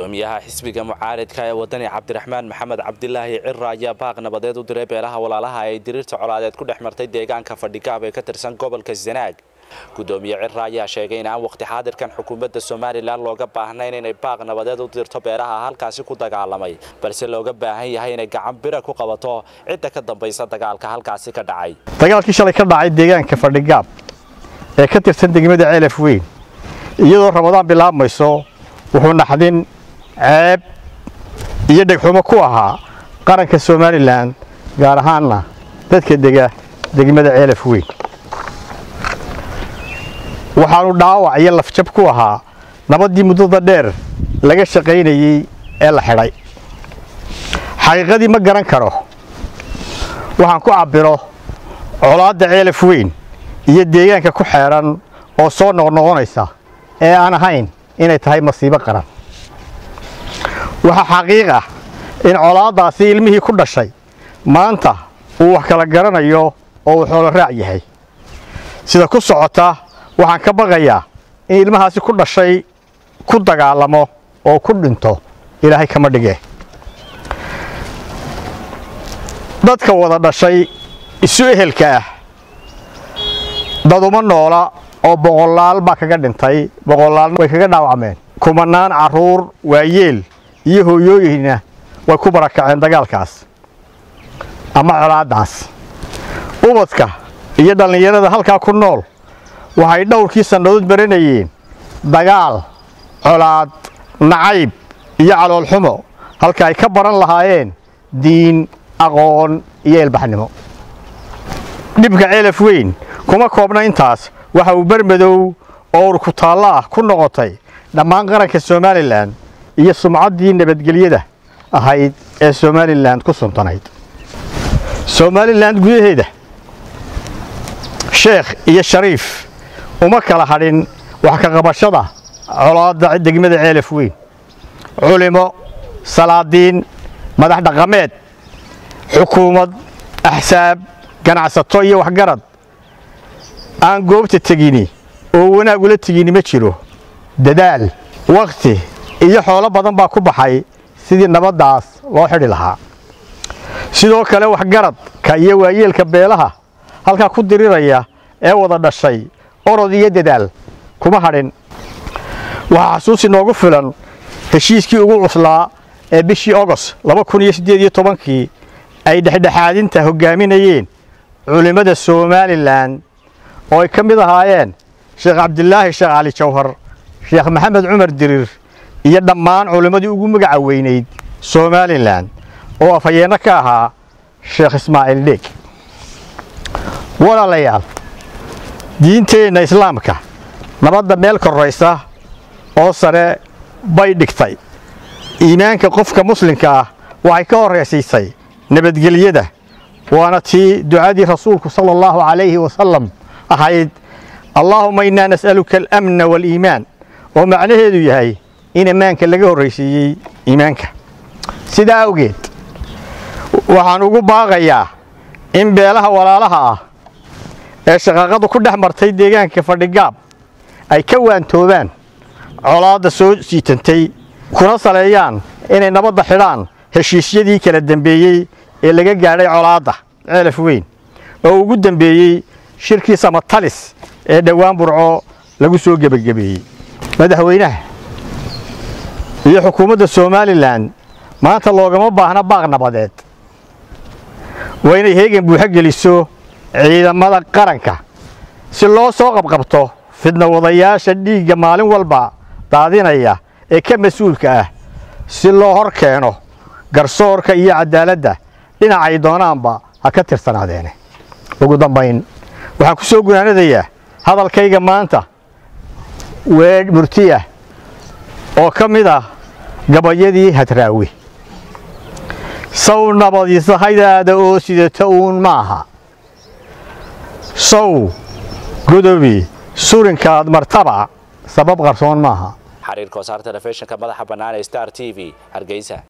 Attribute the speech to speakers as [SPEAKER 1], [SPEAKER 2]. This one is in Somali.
[SPEAKER 1] gudoomiyaha xisbiga mucaaradka ee wadani Cabdiraxmaan Maxamed Cabdilaahi Cirra ayaa baaq nabadeed u diray beelaha walaalaha ay diriirta colaadeed ku dhexmartay deegaanka Fadhigaab ee ka tirsan gobolka Sanaag. Gudoomiye Cirra ayaa sheegay in aan waqti xaadirkan xukuumadda Soomaaliland looga baahnayn inay baaq nabadeed u dirto beelaha halkaasi ku dagaalamay, balse looga baahan yahay inay gacan bira ku qabato cidda ka dambaysa dagaalka halkaasi ka dhacay.
[SPEAKER 2] Dagaalkii shalay ka dhacay deegaanka Fadhigaab ee ka tirsan degmada Ceelaf Weyn iyadoo Ramadaan bilaabmayso wuxuu naxdin ceeb iyo dhagxumo ku ahaa qaranka Soomaaliland gaar ahaan dadka degmada Ceelaf Weyn. waxaanu dhaawac iyo lafjab ku ahaa nabadii muddada dheer laga shaqeynayay ee la xidhay. xaqiiqadii ma garan karo waxaan ku cabiro colaadda Ceelaf Weyn iyo deegaanka ku xeeran oo soo noqnoqonaysa ee aan ahayn inay tahay masiibo qaran. waxa xaqiiq ah in colaadaasi ilmihii ku dhashay maanta uu wax kala garanayo oo uu xoolo raac yahay. sida ku socota waxaan ka baqayaa in ilmahaasi ku dhashay ku dagaalamo oo ku dhinto Ilaahay kama dhige. dadka wada dhashay isu ehelka ah daduma noola oo boqolaal ba kaga dhintay, boqolaal way kaga dhaawacmeen. kumanaan caruur waayeel iyo hooyooyina way ku barakaceen dagaalkaas ama colaadaas. ubadka iyo dhalinyarada halka ku nool waxay dhowrkii sanadood baranayeen dagaal, colaad, nacayb iyo calool xumo halka ay ka baran lahaayeen diin, aqoon iyo ilbaxnimo. dhibka Ceelaf Weyn kuma koobna intaas, waxa uu barmadow oo ku taala ku noqotay dhammaan qaranka Soomaaliland iyo sumcaddii nabadgelyada ahayd ee Soomaaliland ku suntanayd. Soomaaliland gudaheeda Sheekh iyo Shariif uma kala hadhin wax ka qabashada colaadda degmada Ceelaf Weyn. culimo, salaadiin, madax dhaqameed, xukuumad, axsaab, ganacsato iyo waxgarad aan goobta tegini oo wanaag ula tegini ma jiro. dadaal, waqti iyo xoolo badan baa ku baxay sidii nabadaas loo xidhi lahaa. sidoo kale waxgaradka iyo waayeelka beelaha halka ku diriraya ee wada dhashay orod iyo dadaal kuma hadhin. waxa xasuus inoogu filan heshiiskii ugu cuslaa ee bishii August 2018 ay dhexdhexaadinta hogaaminayeen culimada Soomaaliland oo ay ka mid ahaayeen Sheekh Cabdilaahi Sheekh Ali Jawhar, Sheekh Maxamed Cumar Dirir iyo dhammaan culimadii ugu magaca weynayd Soomaaliland oo afhayeena ka ahaa Sheekh Ismaaciil Deeg. walaalayaal, diinteena Islaamka nabadda meel koraysa oo sare bay dhigtay. iimaanka qofka muslimka ah waxay ka horeysiisay nabadgelyada, waana tii ducadii rasuulku sallallahu alayhi wa sallam ahayd Allahumma inna nas'aluka al-amna wal-iimaan, oo macnaheedu yahay in iimaanka laga horeysiiyay iimaanka. sidaa awgeed waxaan ugu baaqayaa in beelaha walaalaha ah ee shaqaqadu ku dhexmartay deegaanka Fadhigaab ay ka waantoobaan colaadda soo siitantay, kuna saleeyaan inay nabadda xidhaan heshiisyadii kala dambeeyay ee laga gaadhay colaadda Ceelaf Weyn oo ugu dambeeyay shirkii Samatalis ee dhawaan Burco lagu soo gabagabeeyay. madaxweynaha iyo xukuumadda Soomaaliland maanta loogama baahna baaq nabadeed. waa inay heegan buuxa geliso ciidamada qaranka si loo soo qabqabto fidna wadayaasha dhiigga maalin walba daadinaya ee ka mas'uulka ah, si loo hor keeno garsoorka iyo cadaaladda dhinacay doonaanba ha ka tirsanaadeen. ugu dambayn waxaan ku soo gunaanadayaa hadalkayga maanta weed murtiya oo ka mid ah gabayadii Hadraawi. saw nabadiisa haydaada oo sidata uun maaha, saw godobi surinkaad martaba sabab qarsoon maaha.
[SPEAKER 1] xariir koosar telefishinka madaxa bannaan ee Star TV Hargeysa.